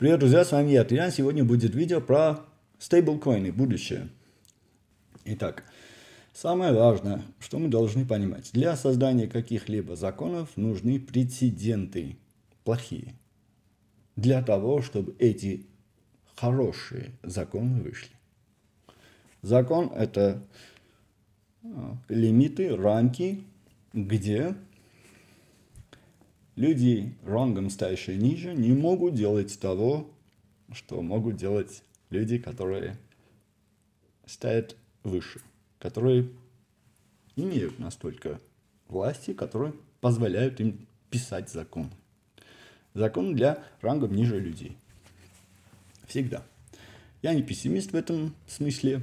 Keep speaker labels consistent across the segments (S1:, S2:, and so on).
S1: Привет, друзья, с вами я, Триан. Сегодня будет видео про стейблкоины, будущее. Итак, самое важное, что мы должны понимать. Для создания каких-либо законов нужны прецеденты, плохие. Для того, чтобы эти хорошие законы вышли. Закон – это лимиты, рамки, где люди, рангом стоящие ниже, не могут делать того, что могут делать люди, которые стоят выше, которые имеют настолько власти, которые позволяют им писать закон. Закон для рангом ниже людей. Всегда. Я не пессимист в этом смысле.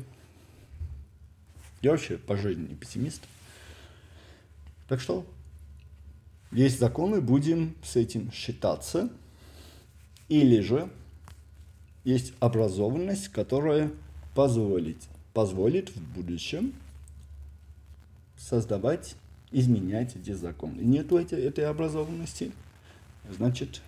S1: Я вообще по жизни не пессимист. Так что есть законы, будем с этим считаться. Или же есть образованность, которая позволит в будущем создавать, изменять эти законы. Нету этой образованности, значит,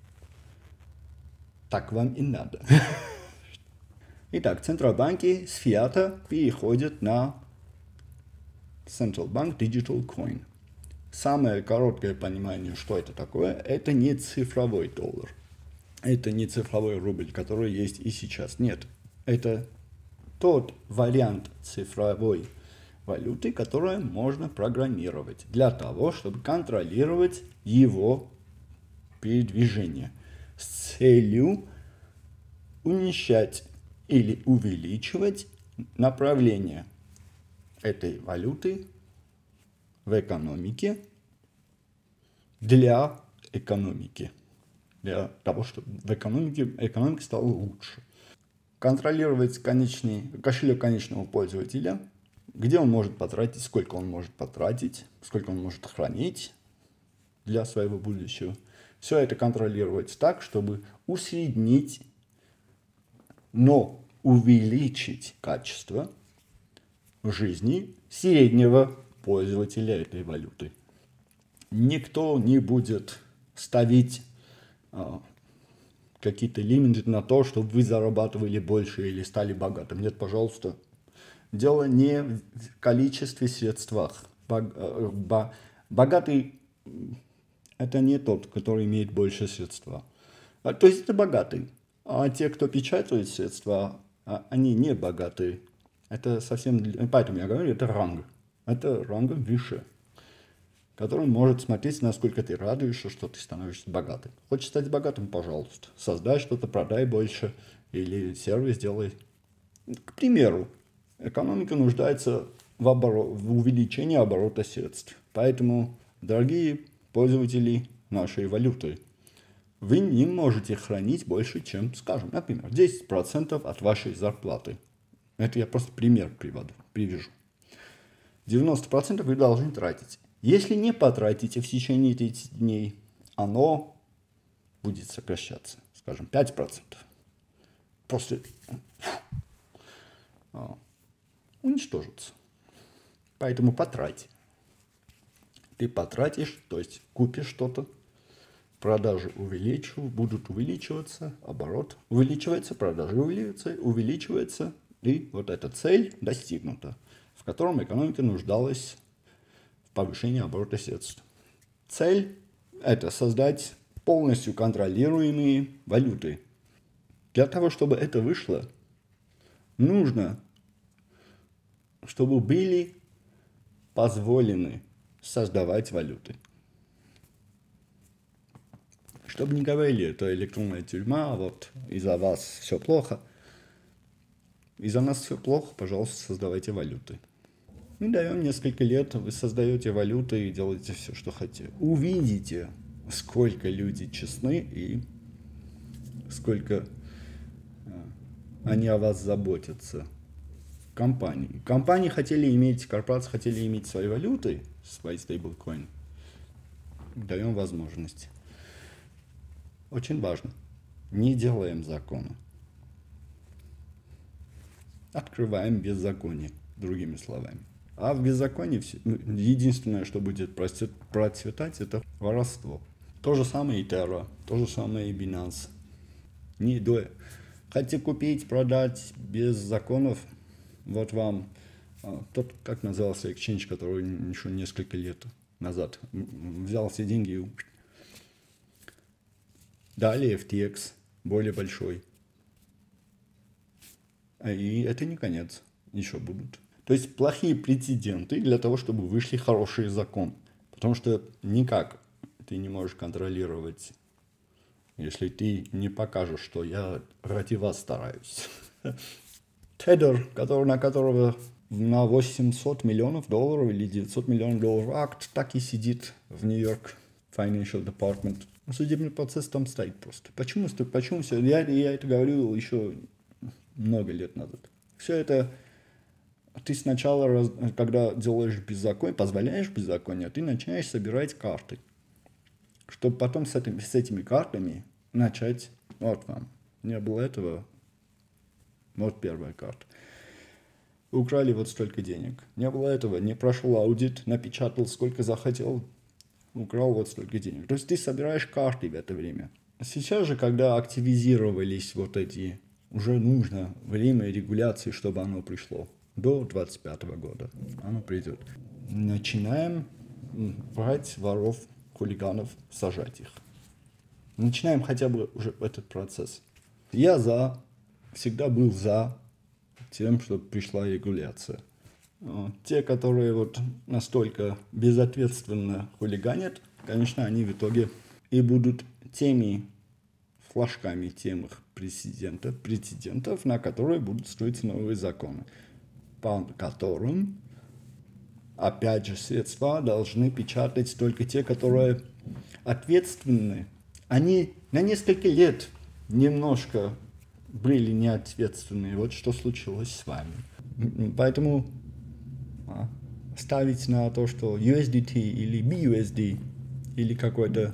S1: так вам и надо. Итак, центробанки с фиата переходят на Central Bank Digital Coin. Самое короткое понимание, что это такое, это не цифровой доллар. Это не цифровой рубль, который есть и сейчас. Нет, это тот вариант цифровой валюты, которую можно программировать для того, чтобы контролировать его передвижение с целью уменьшать или увеличивать направление этой валюты в экономике для экономики. Для того, чтобы в экономика стала лучше. Контролировать кошелек конечного пользователя, где он может потратить, сколько он может потратить, сколько он может хранить для своего будущего. Все это контролировать так, чтобы усреднить, но увеличить качество жизни среднего пользователя этой валюты. Никто не будет ставить какие-то лимиты на то, чтобы вы зарабатывали больше или стали богатым. Нет, пожалуйста. Дело не в количестве средствах. Богатый – это не тот, который имеет больше средства. То есть это богатый. А те, кто печатают средства, они не богатые. Это совсем... Поэтому я говорю, это ранг. Это рангом выше, который может смотреть, насколько ты радуешься, что ты становишься богатым. Хочешь стать богатым, пожалуйста. Создай что-то, продай больше или сервис делай. К примеру, экономика нуждается в увеличении оборота средств. Поэтому, дорогие пользователи нашей валюты, вы не можете хранить больше, чем, скажем, например, 10% от вашей зарплаты. Это я просто пример привяжу. 90% вы должны тратить. Если не потратите в течение 30 дней, оно будет сокращаться, скажем, 5%. Просто уничтожится. Поэтому потрать. Ты потратишь, то есть купишь что-то, продажи будут увеличиваться, оборот увеличивается, продажи увеличивается, и вот эта цель достигнута, в котором экономика нуждалась в повышении оборота средств. Цель – это создать полностью контролируемые валюты. Для того, чтобы это вышло, нужно, чтобы были позволены создавать валюты. Чтобы не говорили, это электронная тюрьма, вот из-за вас все плохо. Из-за нас все плохо, пожалуйста, создавайте валюты. Мы даем несколько лет, вы создаете валюты и делаете все, что хотите. Увидите, сколько люди честны и сколько они о вас заботятся. Корпорации хотели иметь свои валюты, свои стейблкоины. Даем возможность. Очень важно. Не делаем закона. Открываем беззаконие, другими словами. А в беззаконии единственное, что будет процветать, это воровство. То же самое и Terra, то же самое и Binance. Не до. Хотите купить, продать без законов, вот вам тот, как назывался exchange, который еще несколько лет назад взял все деньги и... Далее FTX, более большой. И это не конец, еще будут. То есть плохие прецеденты для того, чтобы вышли хорошие законы. Потому что никак ты не можешь контролировать, если ты не покажешь, что я ради вас стараюсь. Тедер, на которого на 800 миллионов долларов или 900 миллионов долларов акт, так и сидит в Нью-Йорк Financial Department. Судебный процесс там стоит просто. Почему все? Я это говорил еще много лет назад. Все это ты сначала, когда делаешь беззаконие, позволяешь беззаконие, ты начинаешь собирать карты, чтобы потом с этими картами начать. Вот вам. Не было этого. Вот первая карта. Украли вот столько денег. Не было этого. Не прошел аудит, напечатал сколько захотел. Украл вот столько денег. То есть ты собираешь карты в это время. Сейчас же, когда активизировались вот эти, уже нужно время регуляции, чтобы оно пришло. До 2025 года оно придет. Начинаем брать воров, хулиганов, сажать их. Начинаем хотя бы уже этот процесс. Я всегда был за тем, чтобы пришла регуляция. Те, которые вот настолько безответственно хулиганят, конечно, они в итоге и будут теми флажками темных прецедентов, на которые будут строиться новые законы, по которым, опять же, средства должны печатать только те, которые ответственны. Они на несколько лет немножко были неответственны. Вот что случилось с вами. Поэтому ставить на то, что USDT или BUSD или какой-то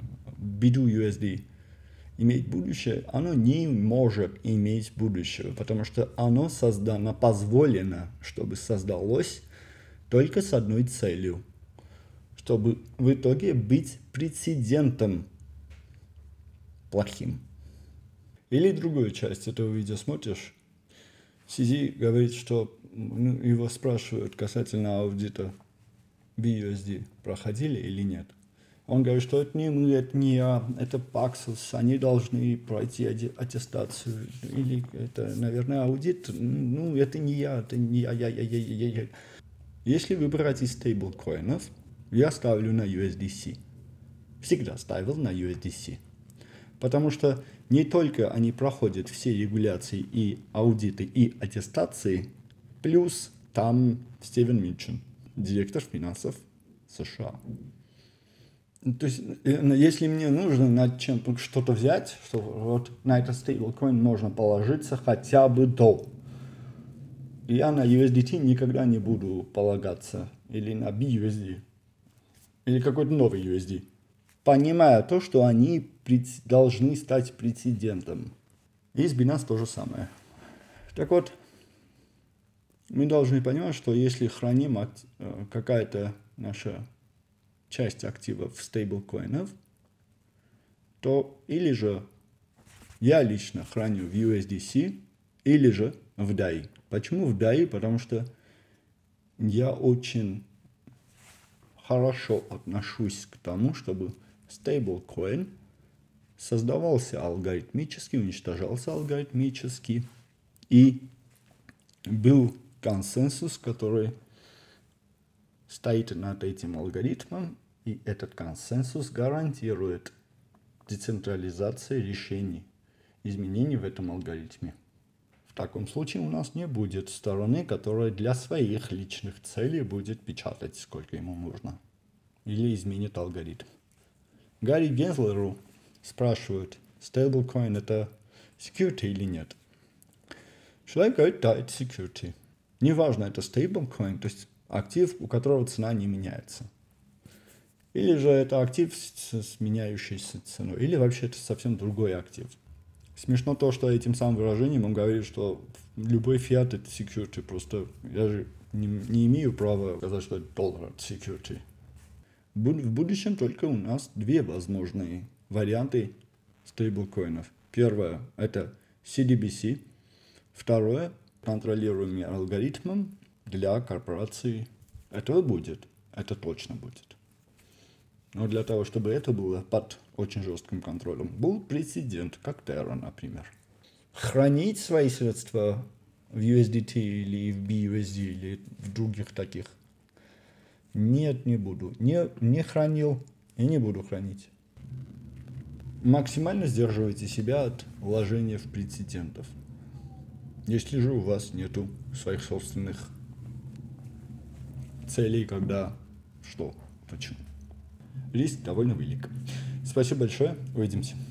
S1: BDUSD имеет будущее, оно не может иметь будущего, потому что оно позволено, чтобы создалось только с одной целью, чтобы в итоге быть прецедентом плохим. Или другую часть этого видео смотришь, Сизи говорит, что его спрашивают касательно аудита BUSD, проходили или нет. Он говорит, что это не мы, это не я, это Paxos, они должны пройти аттестацию. Или это, наверное, аудит, это не я, это не я. Если выбирать из стейблкоинов, я ставлю на USDC. Всегда ставил на USDC. Потому что не только они проходят все регуляции и аудиты и аттестации, плюс там Стивен Минчин, директор финансов США. То есть, если мне нужно над чем-то что-то взять, что вот на этот стейблкоин можно положиться хотя бы до, я на USDT никогда не буду полагаться, или на BUSD, или какой-то новый USD, понимая то, что они должны стать прецедентом. И с Binance то же самое. Так вот, мы должны понимать, что если храним какая-то наша часть активов в стейблкоинов, то или же я лично храню в USDC, или же в DAI. Почему в DAI? Потому что я очень хорошо отношусь к тому, чтобы стейблкоин создавался алгоритмически, уничтожался алгоритмически, и был консенсус, который стоит над этим алгоритмом, и этот консенсус гарантирует децентрализацию решений, изменений в этом алгоритме. В таком случае у нас не будет стороны, которая для своих личных целей будет печатать, сколько ему нужно, или изменит алгоритм. Гарри Генслеру спрашивают, стейблкоин это security или нет. Человек говорит, да, это security. Неважно, это стейблкоин, то есть актив, у которого цена не меняется. Или же это актив с меняющейся ценой, или вообще это совсем другой актив. Смешно то, что этим самым выражением он говорит, что любой фиат это security, просто я же не имею права сказать, что это доллар это security. В будущем только у нас две возможные варианты стейблкоинов. Первое – это CDBC. Второе – контролируемый алгоритмом для корпораций. Это будет, это точно будет. Но для того, чтобы это было под очень жестким контролем, был прецедент, как Terra, например. Хранить свои средства в USDT или в BUSD или в других таких? Нет, не буду. Не хранил и не буду хранить. Максимально сдерживайте себя от вложения в прецедентов. Если же у вас нету своих собственных целей, когда, что, почему. Риск довольно велик. Спасибо большое. Увидимся.